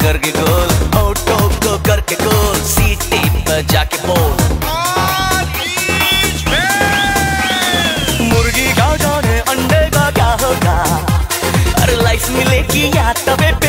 करके गोल, होठों को करके गोल, सीटी पर जाके बोल। मुर्गी का जाने अंडे का क्या होगा, अरे लाइफ मिलेगी या तवे पे